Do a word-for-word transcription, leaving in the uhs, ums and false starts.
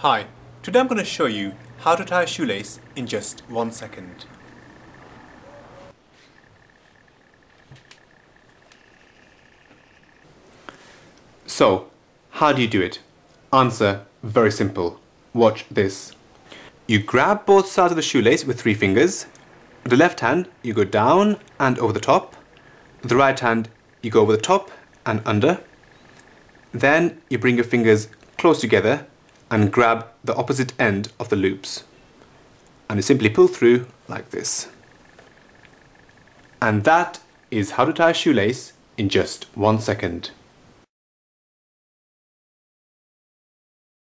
Hi, today I'm going to show you how to tie a shoelace in just one second. So, how do you do it? Answer, very simple. Watch this. You grab both sides of the shoelace with three fingers. With the left hand, you go down and over the top. With the right hand, you go over the top and under. Then you bring your fingers close together and grab the opposite end of the loops. And you simply pull through like this. And that is how to tie a shoelace in just one second.